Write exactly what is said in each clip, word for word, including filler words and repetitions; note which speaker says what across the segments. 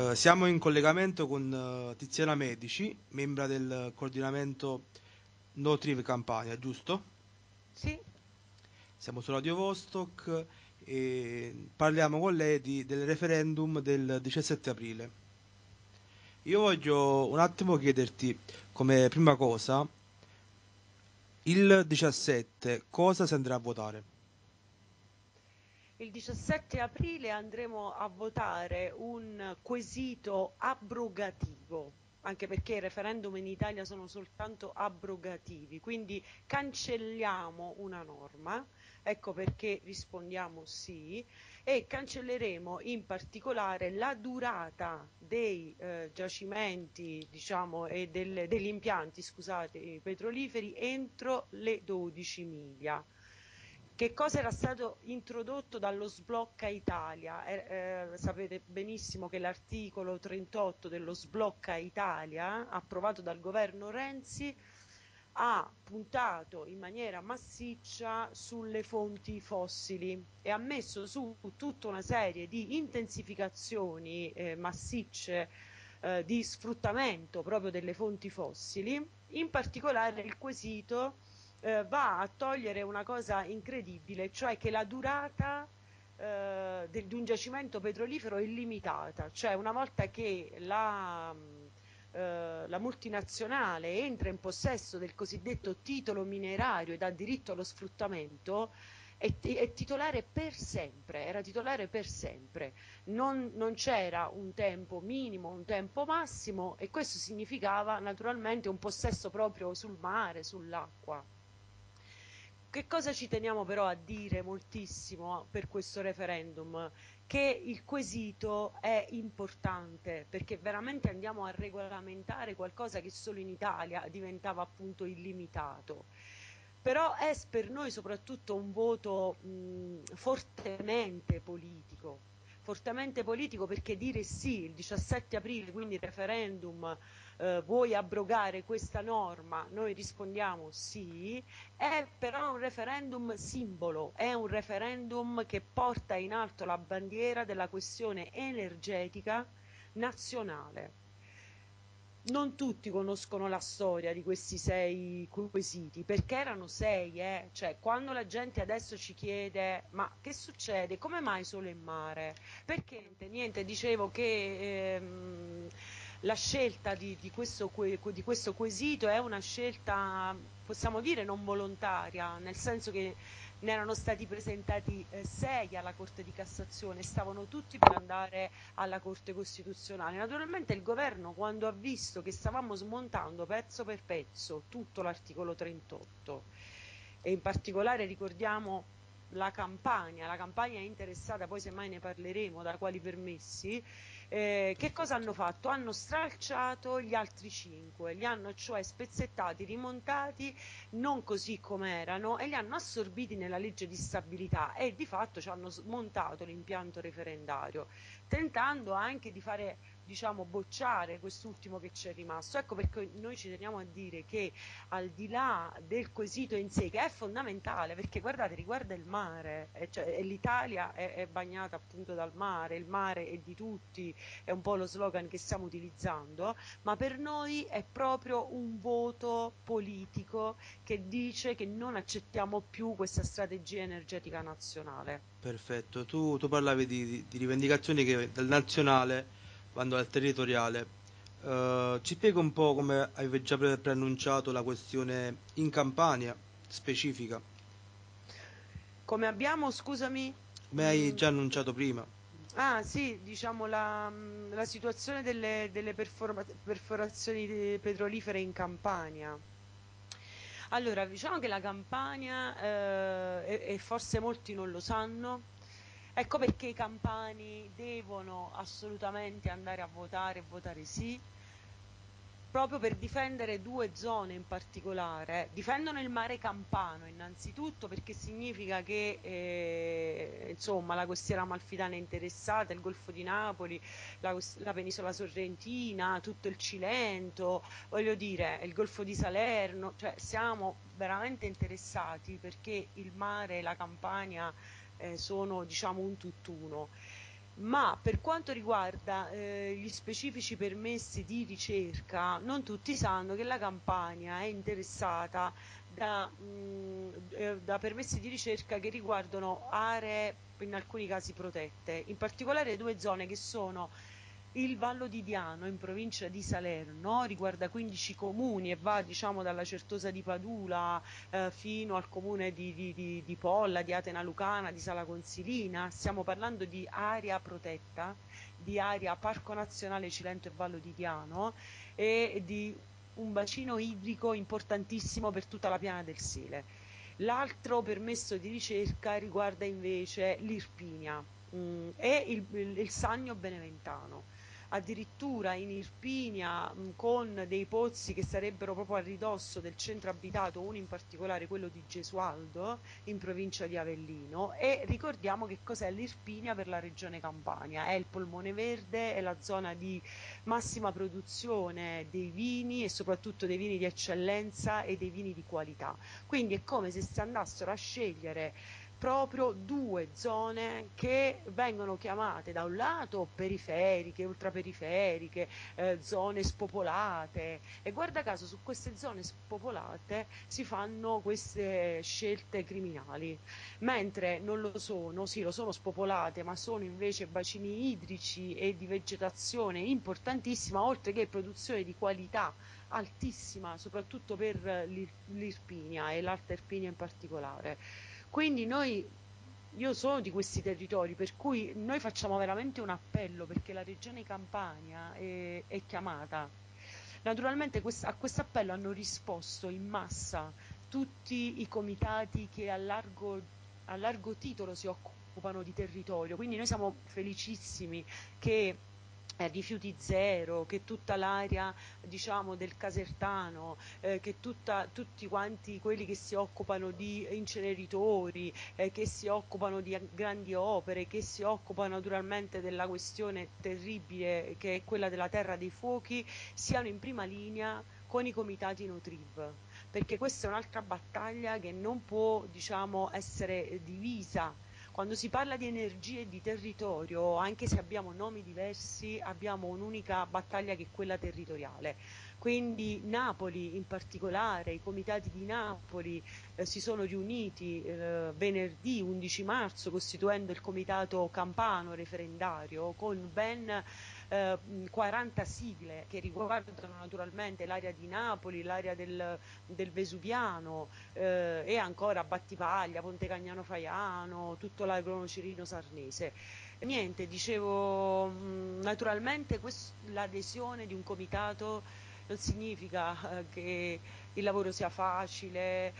Speaker 1: Eh, siamo in collegamento con eh, Tiziana Medici, membra del coordinamento No Triv Campania, giusto?
Speaker 2: Sì,
Speaker 1: Siamo su Radio Vostok e parliamo con lei di- del referendum del diciassette aprile. Io voglio un attimo chiederti, come prima cosa, il diciassette cosa si andrà a votare?
Speaker 2: il diciassette aprile andremo a votare un quesito abrogativo, anche perché i referendum in Italia sono soltanto abrogativi, quindi cancelliamo una norma, ecco perché rispondiamo sì, e cancelleremo in particolare la durata dei eh, giacimenti, diciamo, e del- degli impianti, scusate, petroliferi entro le dodici miglia. Che cosa era stato introdotto dallo Sblocca Italia? Eh, eh, sapete benissimo che l'articolo trentotto dello Sblocca Italia, approvato dal governo Renzi, ha puntato in maniera massiccia sulle fonti fossili e ha messo su tutta una serie di intensificazioni eh, massicce eh, di sfruttamento proprio delle fonti fossili. In particolare il quesito eh, va a togliere una cosa incredibile, cioè che la durata eh, del- di un giacimento petrolifero è illimitata, cioè una volta che la, mh, eh, la multinazionale entra in possesso del cosiddetto titolo minerario ed ha diritto allo sfruttamento, è, ti- è titolare per sempre, era titolare per sempre. Non, non c'era un tempo minimo, un tempo massimo e questo significava naturalmente un possesso proprio sul mare, sull'acqua. Che cosa ci teniamo però a dire moltissimo per questo referendum? Che il quesito è importante perché veramente andiamo a regolamentare qualcosa che solo in Italia diventava appunto illimitato. Però è per noi soprattutto un voto mh, fortemente politico, fortemente politico perché dire sì il diciassette aprile, quindi referendum, eh, vuoi abrogare questa norma? Noi rispondiamo sì, è però un referendum simbolo, è un referendum che porta in alto la bandiera della questione energetica nazionale. Non tutti conoscono la storia di questi sei quesiti, perché erano sei, eh? Cioè, quando la gente adesso ci chiede ma che succede? Come mai solo in mare? Perché niente, niente, dicevo che ehm, la scelta di, di questo, que- di questo quesito è una scelta, possiamo dire, non volontaria, nel senso che ne erano stati presentati eh, sei alla Corte di Cassazione, stavano tutti per andare alla Corte Costituzionale. Naturalmente il governo, quando ha visto che stavamo smontando pezzo per pezzo tutto l'articolo trentotto, e in particolare ricordiamo la Campania, la Campania è interessata, poi semmai ne parleremo, da quali permessi, eh, che cosa
Speaker 1: Perfetto.
Speaker 2: hanno fatto? Hanno stralciato gli altri cinque, li hanno cioè spezzettati, rimontati non così come erano e li hanno assorbiti nella legge di stabilità e di fatto ci hanno smontato l'impianto referendario, tentando anche di fare, diciamo, bocciare quest'ultimo che ci è rimasto. Ecco perché noi ci teniamo a dire che al di là del quesito in sé, che è fondamentale, perché guardate, riguarda il mare, e cioè, e l'Italia è, è bagnata appunto dal mare, il mare è di tutti, è un po' lo slogan che stiamo utilizzando, ma per noi è proprio un voto politico che dice che non accettiamo più questa strategia energetica nazionale.
Speaker 1: Perfetto, tu, tu parlavi di, di- di rivendicazioni che dal nazionale vanno al territoriale. Eh, ci spiega un po' come avevi già pre- preannunciato la questione in Campania specifica,
Speaker 2: Come abbiamo, scusami?
Speaker 1: come hai
Speaker 2: Mm,
Speaker 1: già annunciato prima.
Speaker 2: ah sì, diciamo la, mm, la situazione delle, delle performa- perforazioni de- petrolifere in Campania. Allora, diciamo che la Campania, eh, e, e forse molti non lo sanno, ecco perché i campani devono assolutamente andare a votare e votare sì, proprio per difendere due zone in particolare. Difendono il mare Campano innanzitutto perché significa che eh, insomma, la costiera amalfitana è interessata, il Golfo di Napoli, la, cos- la penisola sorrentina, tutto il Cilento, voglio dire, il Golfo di Salerno, cioè siamo veramente interessati perché il mare e la Campania eh, sono diciamo un tutt'uno. Ma per quanto riguarda eh, gli specifici permessi di ricerca, non tutti sanno che la Campania è interessata da, mh, eh, da permessi di ricerca che riguardano aree in alcuni casi protette, in particolare due zone che sono il Vallo di Diano in provincia di Salerno, riguarda quindici comuni e va diciamo dalla Certosa di Padula eh, fino al comune di, di- di- di Polla, di Atena Lucana, di Sala Consilina. Stiamo parlando di area protetta, di area Parco Nazionale Cilento e Vallo di Diano e di un bacino idrico importantissimo per tutta la piana del Sile. L'altro permesso di ricerca riguarda invece l'Irpinia mm, e il, il- il Sannio Beneventano. Addirittura in Irpinia, mh, con dei pozzi che sarebbero proprio a ridosso del centro abitato, uno in particolare quello di Gesualdo, in provincia di Avellino. E ricordiamo che cos'è l'Irpinia per la regione Campania: è il polmone verde, è la zona di massima produzione dei vini e soprattutto dei vini di eccellenza e dei vini di qualità. Quindi è come se si andassero a scegliere proprio due zone che vengono chiamate da un lato periferiche, ultraperiferiche, eh, zone spopolate, e guarda caso su queste zone spopolate si fanno queste scelte criminali, mentre non lo sono, sì, lo sono spopolate, ma sono invece bacini idrici e di vegetazione importantissima, oltre che produzione di qualità altissima, soprattutto per l'Ir- l'Irpinia e l'Alta Irpinia in particolare. Quindi noi, io sono di questi territori, per cui noi facciamo veramente un appello perché la regione Campania è, è chiamata. Naturalmente quest- a questo appello hanno risposto in massa tutti i comitati che a largo, a largo titolo si occupano di territorio, quindi noi siamo felicissimi che eh, rifiuti zero, che tutta l'area diciamo del Casertano, eh, che tutta, tutti quanti quelli che si occupano di inceneritori, eh, che si occupano di grandi opere, che si occupano naturalmente della questione terribile che è quella della terra dei fuochi, siano in prima linea con i comitati no triv, perché questa è un'altra battaglia che non può, diciamo, essere divisa. Quando si parla di energia e di territorio, anche se abbiamo nomi diversi, abbiamo un'unica battaglia che è quella territoriale. Quindi Napoli in particolare, i comitati di Napoli eh, si sono riuniti eh, venerdì undici marzo costituendo il comitato campano referendario con ben eh, quaranta sigle che riguardano naturalmente l'area di Napoli, l'area del, del Vesuviano eh, e ancora Battipaglia, Ponte Cagnano Faiano, tutto l'agro cirino sarnese. Niente, dicevo, mh, naturalmente quest- l'adesione di un comitato non significa eh, che il lavoro sia facile,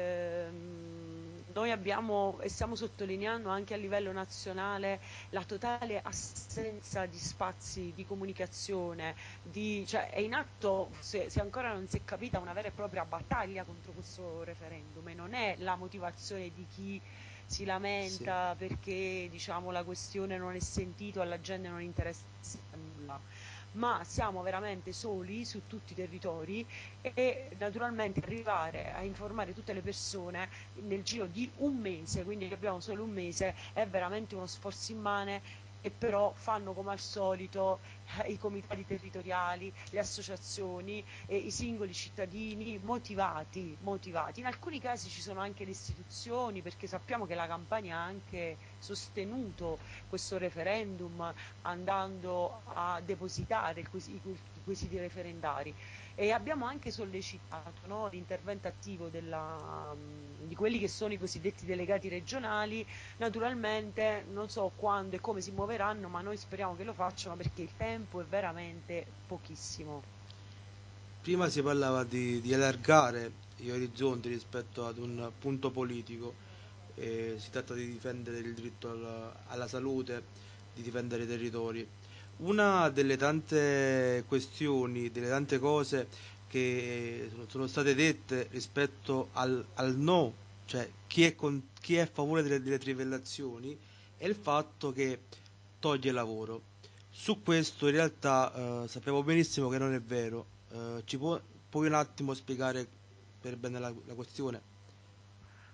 Speaker 2: ehm, noi abbiamo e stiamo sottolineando anche a livello nazionale la totale assenza di spazi di comunicazione, di, cioè è in atto, se, se ancora non si è capita, una vera e propria battaglia contro questo referendum e non è la motivazione di chi si
Speaker 1: Sì.
Speaker 2: lamenta perché diciamo la questione non è sentita, alla gente non interessa nulla, ma siamo veramente soli su tutti i territori e naturalmente arrivare a informare tutte le persone nel giro di un mese, quindi abbiamo solo un mese, è veramente uno sforzo immane. E però fanno come al solito eh, i comitati territoriali, le associazioni e i singoli cittadini motivati, motivati. In alcuni casi ci sono anche le istituzioni, perché sappiamo che la Campania ha anche sostenuto questo referendum andando a depositare il quesi- i quesiti referendari e abbiamo anche sollecitato, no, l'intervento attivo della, di quelli che sono i cosiddetti delegati regionali. Naturalmente non so quando e come si muoveranno, ma noi speriamo che lo facciano perché il tempo è veramente pochissimo.
Speaker 1: Prima si parlava di, di allargare gli orizzonti rispetto ad un punto politico, e si tratta di difendere il diritto alla, alla salute, di difendere i territori. Una delle tante questioni, delle tante cose che sono, sono state dette rispetto al, al no, cioè chi è, con- chi è a favore delle, delle trivellazioni, è il fatto che toglie lavoro. Su questo in realtà eh, sappiamo benissimo che non è vero. Eh, ci può, puoi un attimo spiegare per bene la, la questione?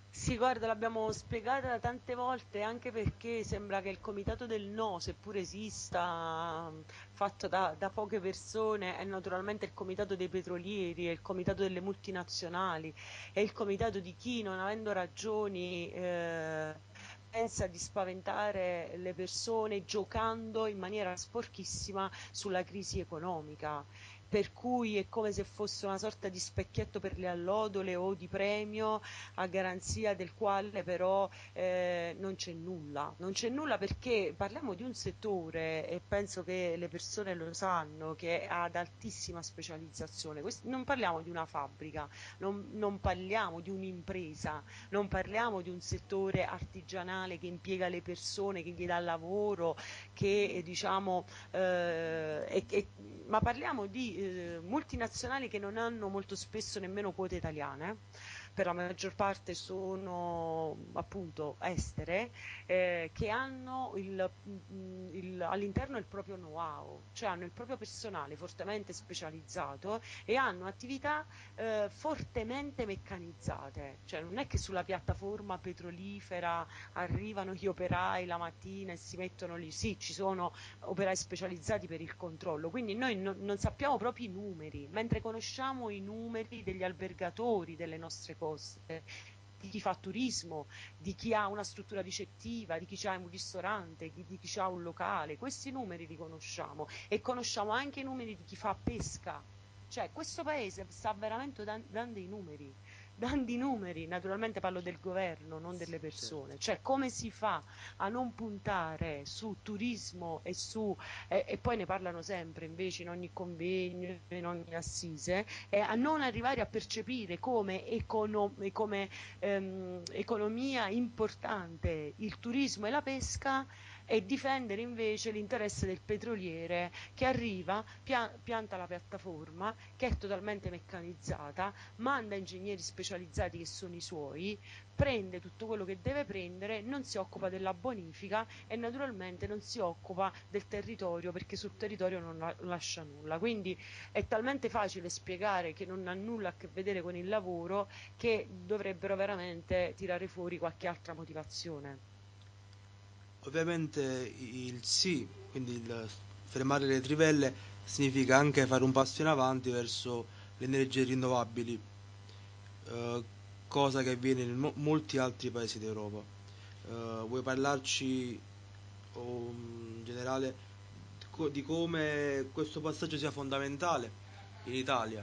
Speaker 2: Sì, guarda, l'abbiamo spiegata tante volte anche perché sembra che il comitato del no, seppure esista, mh, fatto da, da poche persone, è naturalmente il comitato dei petrolieri, è il comitato delle multinazionali, è il comitato di chi, non avendo ragioni, eh, pensa di spaventare le persone giocando in maniera sporchissima sulla crisi economica. Per cui è come se fosse una sorta di specchietto per le allodole o di premio a garanzia del quale però eh, non c'è nulla. Non c'è nulla perché parliamo di un settore, e penso che le persone lo sanno, che è ad altissima specializzazione. Quest- non parliamo di una fabbrica, non, non parliamo di un'impresa, non parliamo di un settore artigianale che impiega le persone, che gli dà lavoro, che eh, diciamo, eh, e- e- ma parliamo di eh, multinazionali che non hanno molto spesso nemmeno quote italiane, per la maggior parte sono appunto estere, eh, che hanno il, mm, il- all'interno il proprio know-how, cioè hanno il proprio personale fortemente specializzato e hanno attività eh, fortemente meccanizzate, cioè non è che sulla piattaforma petrolifera arrivano gli operai la mattina e si mettono lì, sì, ci sono operai specializzati per il controllo, quindi noi no- non sappiamo proprio i numeri, mentre conosciamo i numeri degli albergatori delle nostre coste, di chi fa turismo, di chi ha una struttura ricettiva, di chi ha un ristorante, di, di chi ha un locale, questi numeri li conosciamo e conosciamo anche i numeri di chi fa pesca. Cioè, questo paese sta veramente dan- dando i numeri, dando i numeri, naturalmente parlo del governo, non delle
Speaker 1: Certo.
Speaker 2: persone, cioè come si fa a non puntare su turismo e su, e, e poi ne parlano sempre invece in ogni convegno, in ogni assise, e a non arrivare a percepire come, econo- come ehm, economia importante il turismo e la pesca e difendere invece l'interesse del petroliere che arriva, pia- pianta la piattaforma che è totalmente meccanizzata, manda ingegneri specializzati che sono i suoi, prende tutto quello che deve prendere, non si occupa della bonifica e naturalmente non si occupa del territorio perché sul territorio non la- lascia nulla. Quindi è talmente facile spiegare che non ha nulla a che vedere con il lavoro che dovrebbero veramente tirare fuori qualche altra motivazione.
Speaker 1: Ovviamente il sì, quindi il fermare le trivelle, significa anche fare un passo in avanti verso le energie rinnovabili, eh, cosa che avviene in mo- molti altri paesi d'Europa. Eh, vuoi parlarci o, in generale di co- di come questo passaggio sia fondamentale in Italia?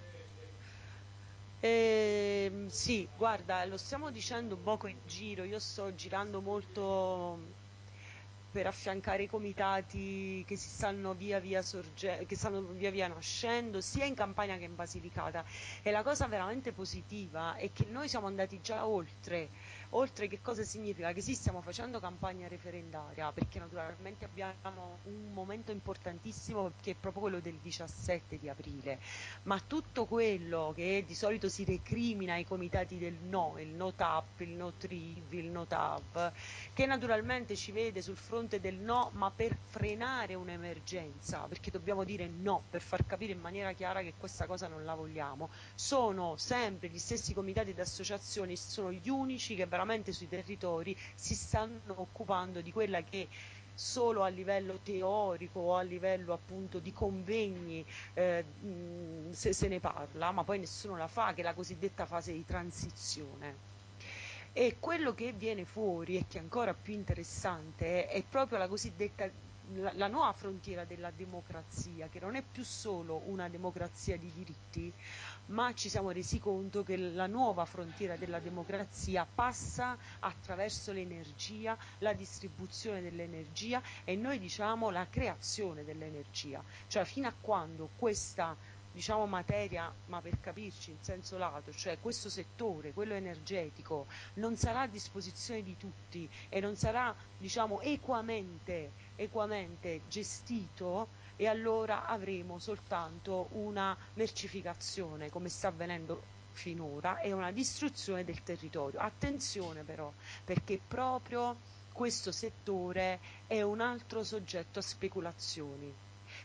Speaker 2: Ehm, sì, guarda, lo stiamo dicendo un poco in giro, io sto girando molto per affiancare i comitati che si stanno via via sorge- che stanno via via nascendo, sia in Campania che in Basilicata. E la cosa veramente positiva è che noi siamo andati già oltre. Oltre che cosa significa? Che sì, stiamo facendo campagna referendaria, perché naturalmente abbiamo un momento importantissimo che è proprio quello del diciassette di aprile, ma tutto quello che di solito si recrimina ai comitati del no, il no TAP, il no TRIV, il no TAV, che naturalmente ci vede sul fronte del no, ma per frenare un'emergenza, perché dobbiamo dire no, per far capire in maniera chiara che questa cosa non la vogliamo, sono sempre gli stessi comitati ed associazioni, sono gli unici che veramente sui territori si stanno occupando di quella che solo a livello teorico o a livello appunto di convegni eh, mh, se, se ne parla, ma poi nessuno la fa, che è la cosiddetta fase di transizione. E quello che viene fuori e che è ancora più interessante è proprio la cosiddetta la, la nuova frontiera della democrazia, che non è più solo una democrazia di diritti, ma ci siamo resi conto che la nuova frontiera della democrazia passa attraverso l'energia, la distribuzione dell'energia e noi diciamo la creazione dell'energia, cioè fino a quando questa diciamo materia, ma per capirci in senso lato, cioè questo settore, quello energetico, non sarà a disposizione di tutti e non sarà, diciamo, equamente, equamente gestito, e allora avremo soltanto una mercificazione, come sta avvenendo finora, e una distruzione del territorio. Attenzione però, perché proprio questo settore è un altro soggetto a speculazioni.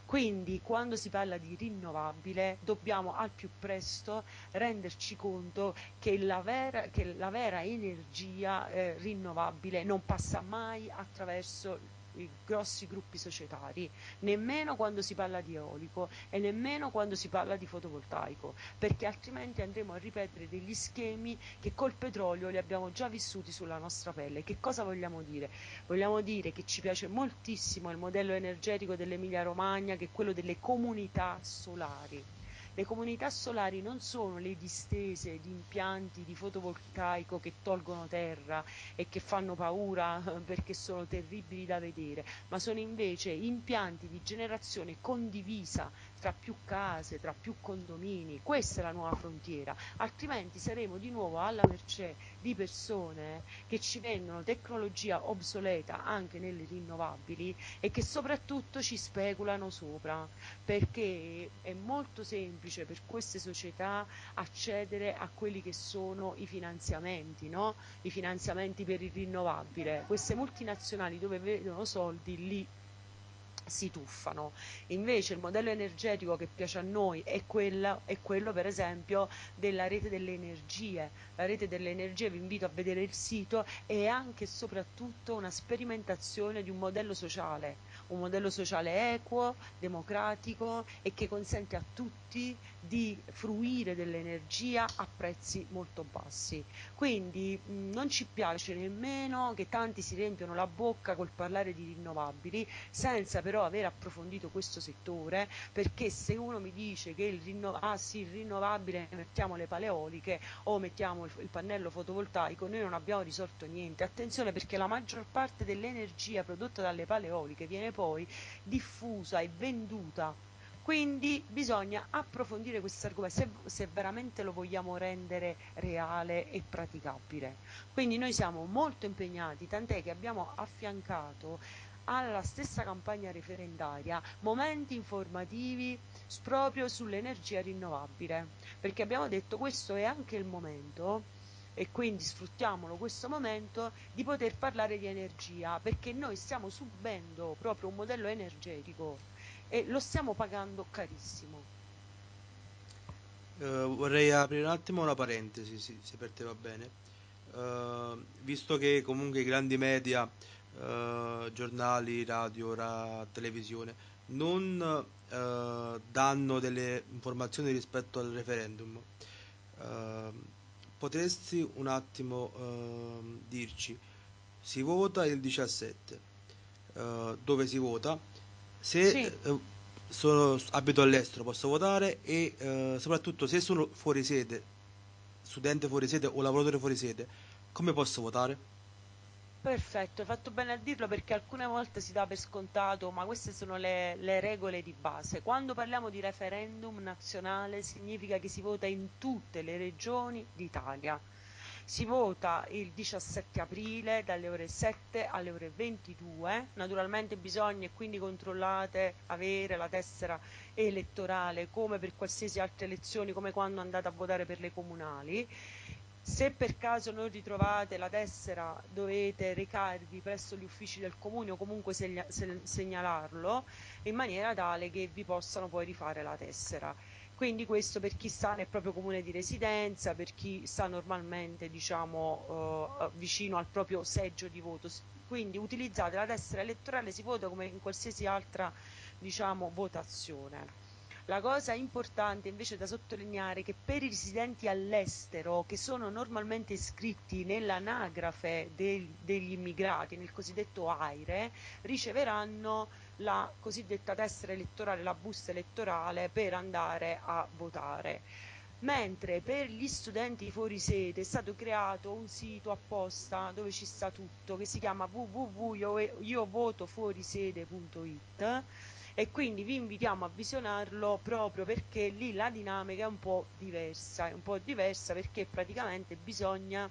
Speaker 2: Quindi quando si parla di rinnovabile dobbiamo al più presto renderci conto che la vera, che la vera energia eh, rinnovabile non passa mai attraverso i grossi gruppi societari, nemmeno quando si parla di eolico e nemmeno quando si parla di fotovoltaico, perché altrimenti andremo a ripetere degli schemi che col petrolio li abbiamo già vissuti sulla nostra pelle. Che cosa vogliamo dire? Vogliamo dire che ci piace moltissimo il modello energetico dell'Emilia Romagna, che è quello delle comunità solari. Le comunità solari non sono le distese di impianti di fotovoltaico che tolgono terra e che fanno paura perché sono terribili da vedere, ma sono invece impianti di generazione condivisa tra più case, tra più condomini. Questa è la nuova frontiera, altrimenti saremo di nuovo alla mercé di persone che ci vendono tecnologia obsoleta anche nelle rinnovabili e che soprattutto ci speculano sopra, perché è molto semplice per queste società accedere a quelli che sono i finanziamenti, no? I finanziamenti per il rinnovabile. Queste multinazionali dove vedono soldi lì si tuffano. Invece il modello energetico che piace a noi è, quella, è quello per esempio della rete delle energie. La rete delle energie, vi invito a vedere il sito, è anche e soprattutto una sperimentazione di un modello sociale, un modello sociale equo, democratico e che consente a tutti di fruire dell'energia a prezzi molto bassi. Quindi mh, non ci piace nemmeno che tanti si riempiono la bocca col parlare di rinnovabili senza però aver approfondito questo settore, perché se uno mi dice che il, rinno- ah, sì, il rinnovabile mettiamo le pale eoliche o mettiamo il, il pannello fotovoltaico, noi non abbiamo risolto niente. Attenzione, perché la maggior parte dell'energia prodotta dalle pale eoliche viene poi diffusa e venduta. Quindi bisogna approfondire questo argomento se, se veramente lo vogliamo rendere reale e praticabile. Quindi noi siamo molto impegnati, tant'è che abbiamo affiancato alla stessa campagna referendaria momenti informativi proprio sull'energia rinnovabile, perché abbiamo detto questo è anche il momento, e quindi sfruttiamolo questo momento, di poter parlare di energia, perché noi stiamo subendo proprio un modello energetico e lo stiamo pagando carissimo.
Speaker 1: Eh, vorrei aprire un attimo una parentesi, sì, se per te va bene. Eh, visto che comunque i grandi media, eh, giornali, radio, ra- televisione, non eh, danno delle informazioni rispetto al referendum, eh, potresti un attimo ehm, dirci, si vota il diciassette, eh, dove si vota? Se
Speaker 2: Sì.
Speaker 1: eh, sono, abito all'estero posso votare e eh, soprattutto se sono fuori sede, studente fuori sede o lavoratore fuori sede, come posso votare?
Speaker 2: Perfetto, hai fatto bene a dirlo perché alcune volte si dà per scontato, ma queste sono le, le regole di base. Quando parliamo di referendum nazionale significa che si vota in tutte le regioni d'Italia. Si vota il diciassette aprile dalle ore sette alle ore ventidue. Naturalmente bisogna e quindi controllate avere la tessera elettorale come per qualsiasi altre elezioni, come quando andate a votare per le comunali. Se per caso non ritrovate la tessera dovete recarvi presso gli uffici del comune o comunque segna- se- segnalarlo in maniera tale che vi possano poi rifare la tessera. Quindi questo per chi sta nel proprio comune di residenza, per chi sta normalmente diciamo eh, vicino al proprio seggio di voto. S- Quindi utilizzate la tessera elettorale, si vota come in qualsiasi altra diciamo votazione. La cosa importante invece da sottolineare è che per i residenti all'estero, che sono normalmente iscritti nell'anagrafe del- degli immigrati, nel cosiddetto AIRE, riceveranno la cosiddetta tessera elettorale, la busta elettorale per andare a votare. Mentre per gli studenti fuori sede è stato creato un sito apposta dove ci sta tutto, che si chiama w w w punto io voto fuori sede punto it, e quindi vi invitiamo a visionarlo proprio perché lì la dinamica è un po' diversa, è un po' diversa perché praticamente bisogna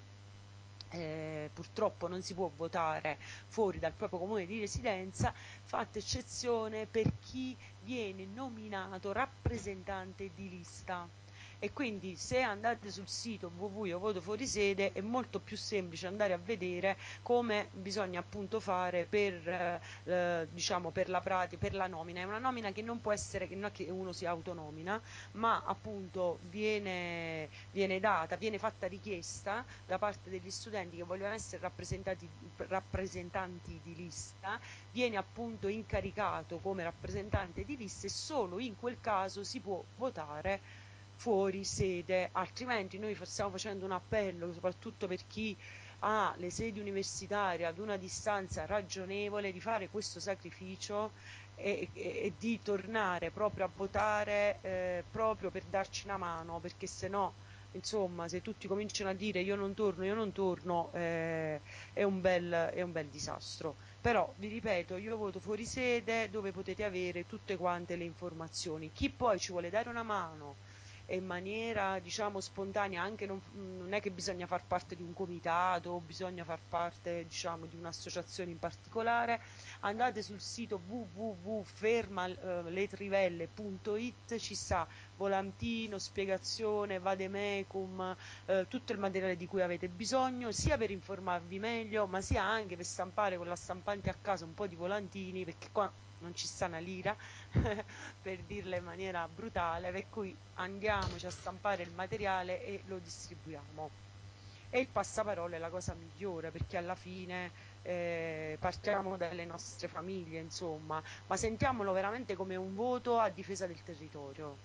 Speaker 2: eh, purtroppo non si può votare fuori dal proprio comune di residenza, fatta eccezione per chi viene nominato rappresentante di lista. e quindi se andate sul sito w w w punto io voto fuori sede è molto più semplice andare a vedere come bisogna appunto fare per, eh, eh, diciamo, per la pratica, per la nomina. È una nomina che non può essere, che non è che uno si autonomina, ma appunto viene, viene data, viene fatta richiesta da parte degli studenti che vogliono essere rappresentati, rappresentanti di lista, viene appunto incaricato come rappresentante di lista e solo in quel caso si può votare fuori sede, altrimenti noi stiamo facendo un appello soprattutto per chi ha le sedi universitarie ad una distanza ragionevole di fare questo sacrificio e, e, e di tornare proprio a votare, eh, proprio per darci una mano, perché se no, insomma, se tutti cominciano a dire io non torno, io non torno, eh, è un bel, è un bel disastro. Però vi ripeto, io voto fuori sede dove potete avere tutte quante le informazioni. Chi poi ci vuole dare una mano e in maniera diciamo spontanea, anche non, non è che bisogna far parte di un comitato o bisogna far parte diciamo di un'associazione in particolare, andate sul sito w w w punto fermaletrivelle punto it, ci sta volantino, spiegazione, vademecum, eh, tutto il materiale di cui avete bisogno, sia per informarvi meglio, ma sia anche per stampare con la stampante a casa un po' di volantini, perché qua non ci sta una lira, per dirla in maniera brutale, per cui andiamoci a stampare il materiale e lo distribuiamo. E il passaparola è la cosa migliore, perché alla fine eh, partiamo dalle nostre famiglie, insomma, ma sentiamolo veramente come un voto a difesa del territorio.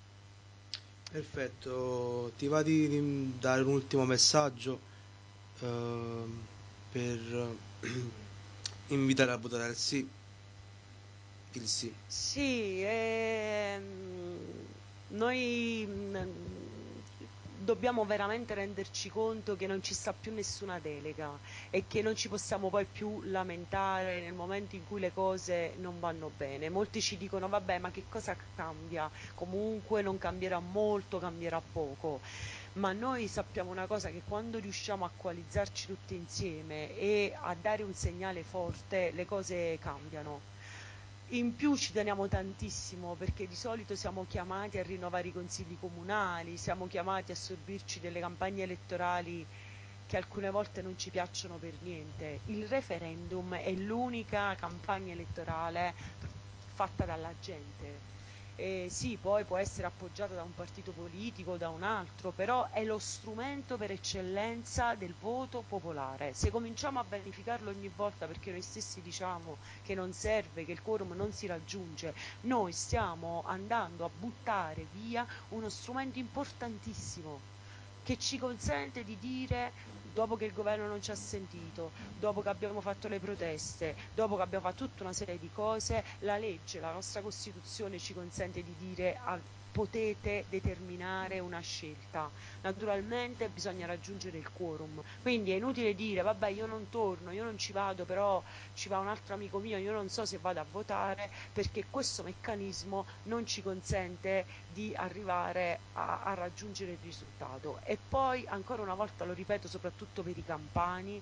Speaker 1: Perfetto, ti va di di dare un ultimo messaggio ehm, per invitare a votare il sì, il sì.
Speaker 2: Sì, ehm, noi mh, dobbiamo veramente renderci conto che non ci sta più nessuna delega e che non ci possiamo poi più lamentare nel momento in cui le cose non vanno bene. Molti ci dicono, vabbè, ma che cosa cambia? Comunque non cambierà molto, cambierà poco. Ma noi sappiamo una cosa, che quando riusciamo a coalizzarci tutti insieme e a dare un segnale forte, le cose cambiano. In più ci teniamo tantissimo perché di solito siamo chiamati a rinnovare i consigli comunali, siamo chiamati a sorbirci delle campagne elettorali che alcune volte non ci piacciono per niente. Il referendum è l'unica campagna elettorale fatta dalla gente. Eh, sì, poi può essere appoggiata da un partito politico o da un altro, però è lo strumento per eccellenza del voto popolare. Se cominciamo a verificarlo ogni volta perché noi stessi diciamo che non serve, che il quorum non si raggiunge, noi stiamo andando a buttare via uno strumento importantissimo che ci consente di dire, dopo che il governo non ci ha sentito, dopo che abbiamo fatto le proteste, dopo che abbiamo fatto tutta una serie di cose, la legge, la nostra Costituzione ci consente di dire a, potete determinare una scelta. Naturalmente bisogna raggiungere il quorum, quindi è inutile dire vabbè io non torno, io non ci vado, però ci va un altro amico mio, io non so se vado a votare, perché questo meccanismo non ci consente di arrivare a, a raggiungere il risultato. E poi, ancora una volta lo ripeto, soprattutto per i campani,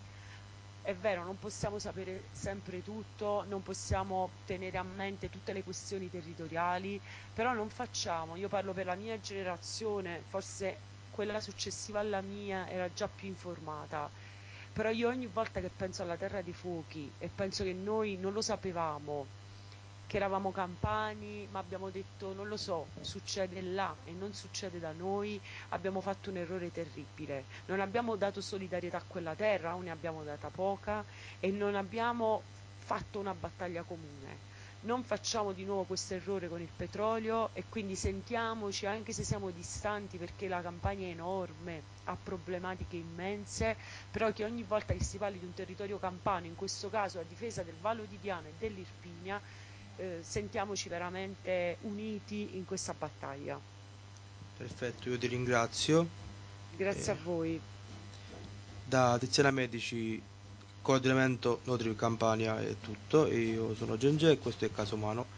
Speaker 2: è vero, non possiamo sapere sempre tutto, non possiamo tenere a mente tutte le questioni territoriali, però non facciamo, io parlo per la mia generazione, forse quella successiva alla mia era già più informata, però io ogni volta che penso alla Terra dei Fuochi e penso che noi non lo sapevamo, che eravamo campani, ma abbiamo detto non lo so, succede là e non succede da noi, abbiamo fatto un errore terribile. Non abbiamo dato solidarietà a quella terra, o ne abbiamo data poca e non abbiamo fatto una battaglia comune. Non facciamo di nuovo questo errore con il petrolio e quindi sentiamoci, anche se siamo distanti perché la campagna è enorme, ha problematiche immense, però che ogni volta che si parli di un territorio campano, in questo caso a difesa del Vallo di Diano e dell'Irpinia, eh, sentiamoci veramente uniti in questa battaglia.
Speaker 1: Perfetto, io ti ringrazio.
Speaker 2: Grazie a
Speaker 1: Eh,
Speaker 2: voi.
Speaker 1: da Tiziana Medici, coordinamento Notri Campania è tutto. E io sono Genge e questo è Caso Umano.